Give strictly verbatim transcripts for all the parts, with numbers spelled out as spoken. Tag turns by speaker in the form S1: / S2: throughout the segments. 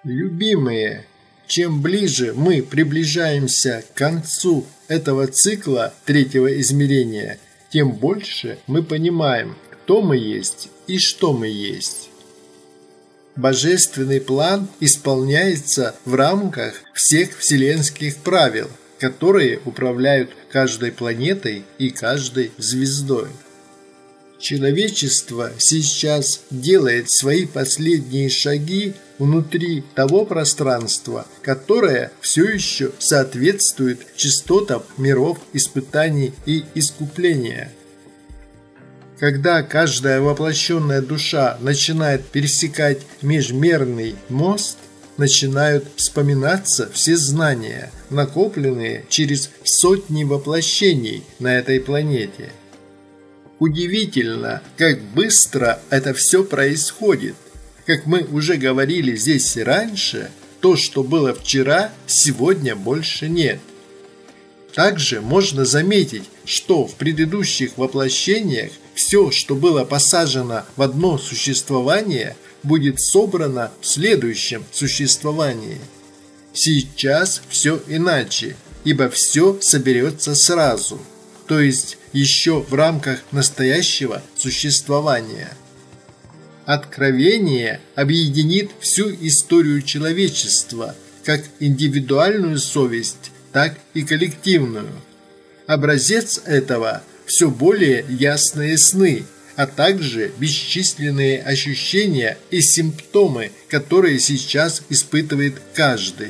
S1: Любимые, чем ближе мы приближаемся к концу этого цикла третьего измерения, тем больше мы понимаем, кто мы есть и что мы есть. Божественный план исполняется в рамках всех вселенских правил, которые управляют каждой планетой и каждой звездой. Человечество сейчас делает свои последние шаги внутри того пространства, которое все еще соответствует частотам миров испытаний и искупления. Когда каждая воплощенная душа начинает пересекать межмерный мост, начинают вспоминаться все знания, накопленные через сотни воплощений на этой планете. Удивительно, как быстро это все происходит. Как мы уже говорили здесь и раньше, то, что было вчера, сегодня больше нет. Также можно заметить, что в предыдущих воплощениях все, что было посажено в одно существование, будет собрано в следующем существовании. Сейчас все иначе, ибо все соберется сразу, то есть еще в рамках настоящего существования. Откровение объединит всю историю человечества, как индивидуальную совесть, так и коллективную. Образец этого – все более ясные сны, а также бесчисленные ощущения и симптомы, которые сейчас испытывает каждый.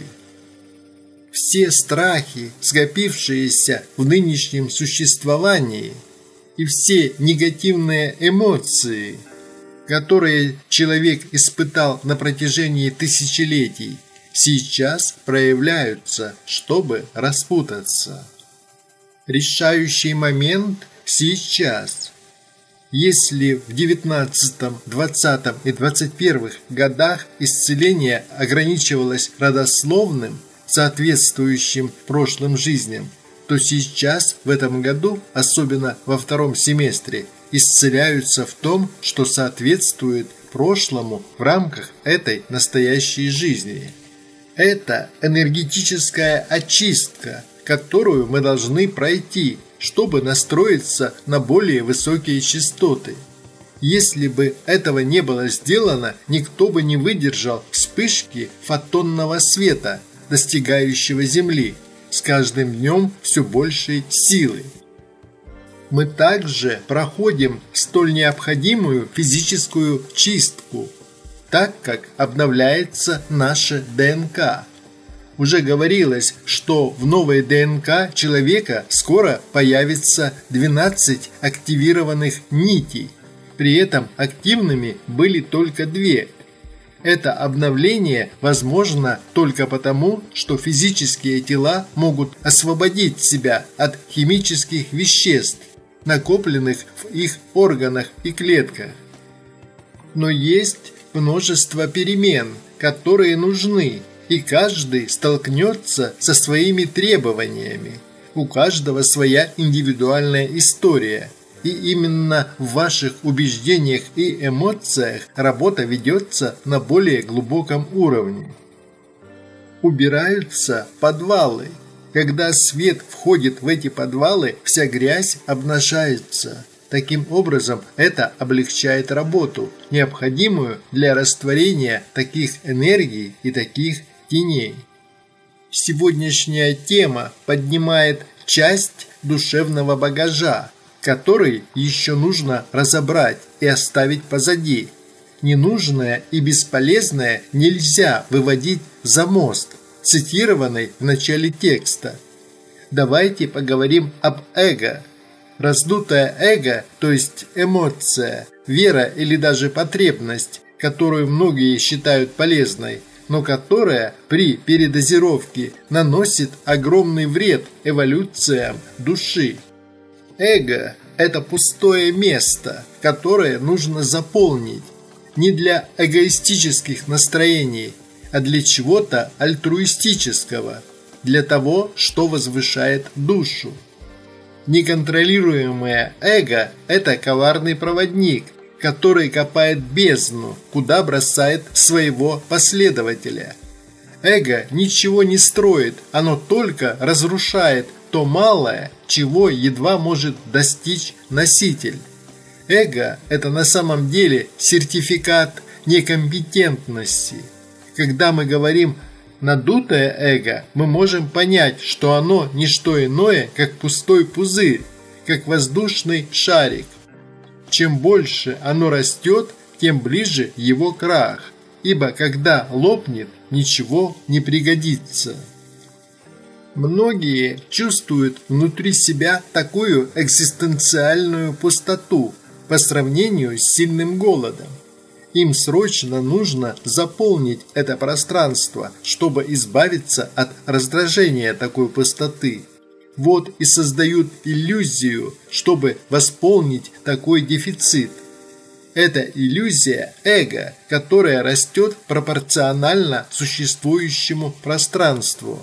S1: Все страхи, скопившиеся в нынешнем существовании, и все негативные эмоции, которые человек испытал на протяжении тысячелетий, сейчас проявляются, чтобы распутаться. Решающий момент сейчас. Если в девятнадцатом, двадцатом и двадцать первых годах исцеление ограничивалось родословным, соответствующим прошлым жизням, то сейчас, в этом году, особенно во втором семестре, исцеляются в том, что соответствует прошлому в рамках этой настоящей жизни. Это энергетическая очистка, которую мы должны пройти, чтобы настроиться на более высокие частоты. Если бы этого не было сделано, никто бы не выдержал вспышки фотонного света, достигающего Земли, с каждым днем все большей силы. Мы также проходим столь необходимую физическую чистку, так как обновляется наша ДНК. Уже говорилось, что в новой ДНК человека скоро появится двенадцать активированных нитей, при этом активными были только две. Это обновление возможно только потому, что физические тела могут освободить себя от химических веществ, накопленных в их органах и клетках. Но есть множество перемен, которые нужны, и каждый столкнется со своими требованиями. У каждого своя индивидуальная история. И именно в ваших убеждениях и эмоциях работа ведется на более глубоком уровне. Убираются подвалы. Когда свет входит в эти подвалы, вся грязь обнажается. Таким образом, это облегчает работу, необходимую для растворения таких энергий и таких теней. Сегодняшняя тема поднимает часть душевного багажа, который еще нужно разобрать и оставить позади. Ненужное и бесполезное нельзя выводить за мост, цитированный в начале текста. Давайте поговорим об эго. Раздутое эго, то есть эмоция, вера или даже потребность, которую многие считают полезной, но которая при передозировке наносит огромный вред эволюциям души. Эго – это пустое место, которое нужно заполнить не для эгоистических настроений, а для чего-то альтруистического, для того, что возвышает душу. Неконтролируемое эго – это коварный проводник, который копает бездну, куда бросает своего последователя. Эго ничего не строит, оно только разрушает то малое, чего едва может достичь носитель. Эго – это на самом деле сертификат некомпетентности. Когда мы говорим «надутое эго», мы можем понять, что оно не что иное, как пустой пузырь, как воздушный шарик. Чем больше оно растет, тем ближе его крах, ибо когда лопнет, ничего не пригодится. Многие чувствуют внутри себя такую экзистенциальную пустоту по сравнению с сильным голодом. Им срочно нужно заполнить это пространство, чтобы избавиться от раздражения такой пустоты. Вот и создают иллюзию, чтобы восполнить такой дефицит. Это иллюзия эго, которая растет пропорционально существующему пространству.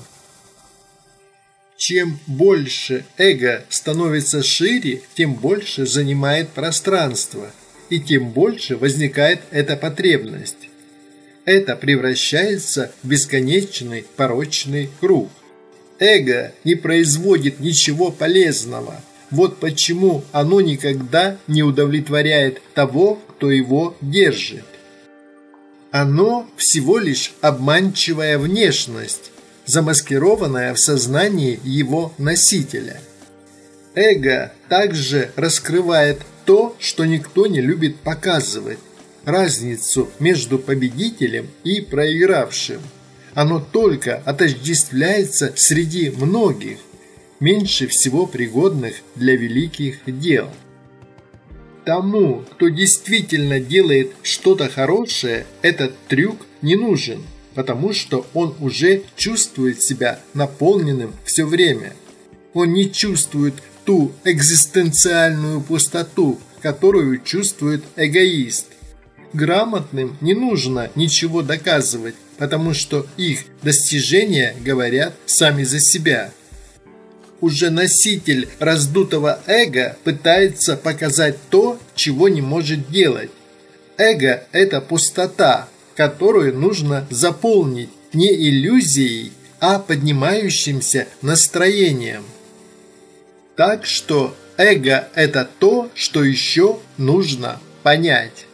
S1: Чем больше эго становится шире, тем больше занимает пространство, и тем больше возникает эта потребность. Это превращается в бесконечный порочный круг. Эго не производит ничего полезного. Вот почему оно никогда не удовлетворяет того, кто его держит. Оно всего лишь обманчивая внешность, замаскированная в сознании его носителя. Эго также раскрывает то, что никто не любит показывать, разницу между победителем и проигравшим. Оно только отождествляется среди многих, меньше всего пригодных для великих дел. Тому, кто действительно делает что-то хорошее, этот трюк не нужен, потому что он уже чувствует себя наполненным все время. Он не чувствует ту экзистенциальную пустоту, которую чувствует эгоист. Грамотным не нужно ничего доказывать, потому что их достижения говорят сами за себя. Уже носитель раздутого эго пытается показать то, чего не может делать. Эго – это пустота, которую нужно заполнить не иллюзией, а поднимающимся настроением. Так что эго – это то, что еще нужно понять.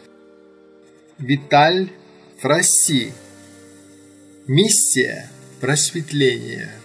S1: Виталь Фрасси. Миссия просветления.